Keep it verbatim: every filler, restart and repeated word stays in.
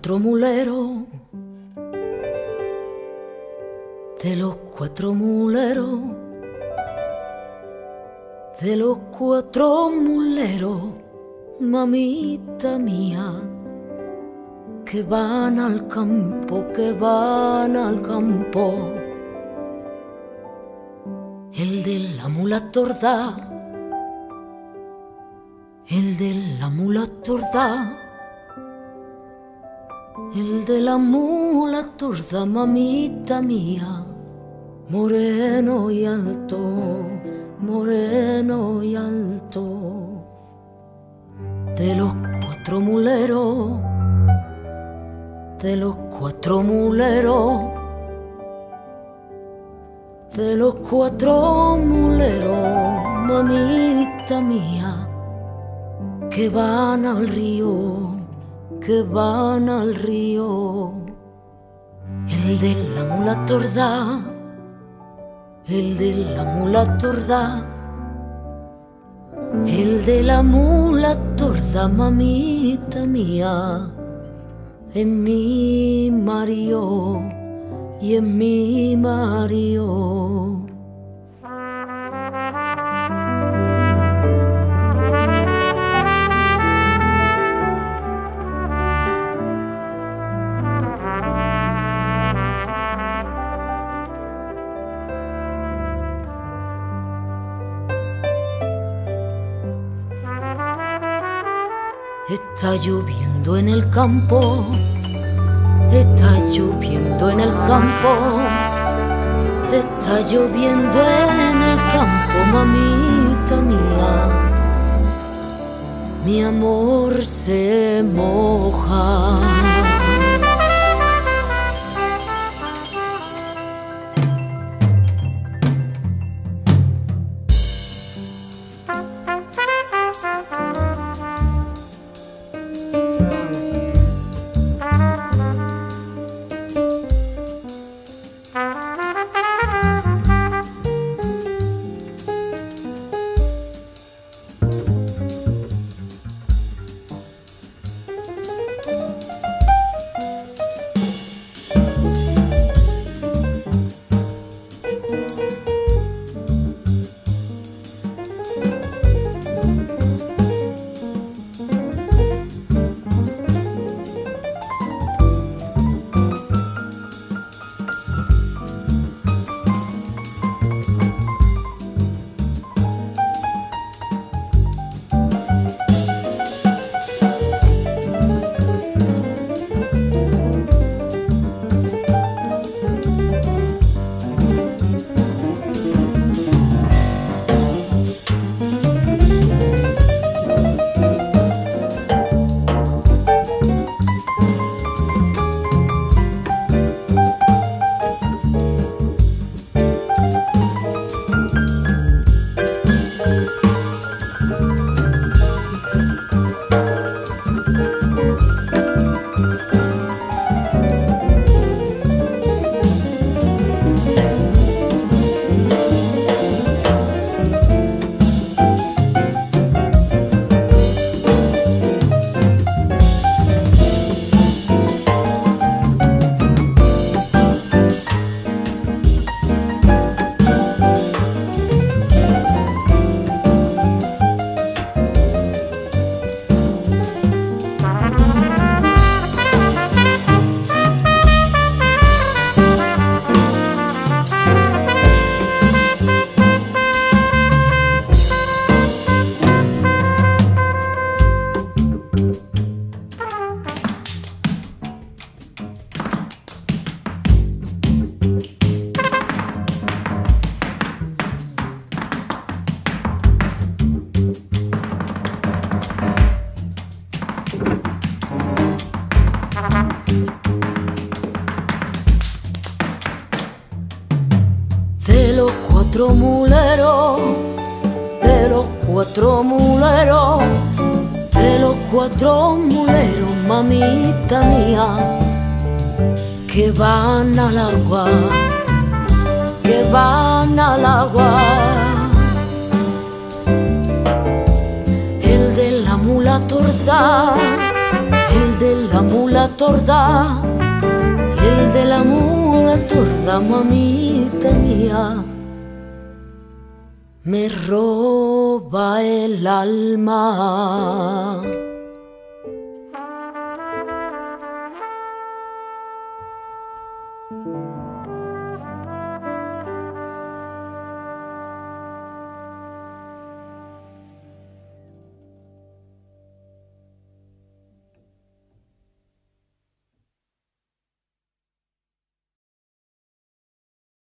cuatro muleros, de los cuatro muleros, de los cuatro muleros, mamita mía, que van al campo, que van al campo. El de la mula torda, el de la mula torda, el de la mula torda, mamita mía, moreno y alto, moreno y alto. De los cuatro muleros, de los cuatro muleros, de los cuatro muleros, mamita mía, que van al río, que van al río. El de la mula torda, el de la mula torda, el de la mula torda, mamita mía, en mi Mario y en mi Mario. Está lloviendo en el campo, está lloviendo en el campo, está lloviendo en el campo, mamita mía, mi amor se moja. Cuatro muleros, de los cuatro muleros, de los cuatro muleros, mamita mía, que van al agua, que van al agua. El de la mula torta, el de la mula torda, el de la mula torda, mamita mía, me roba el alma.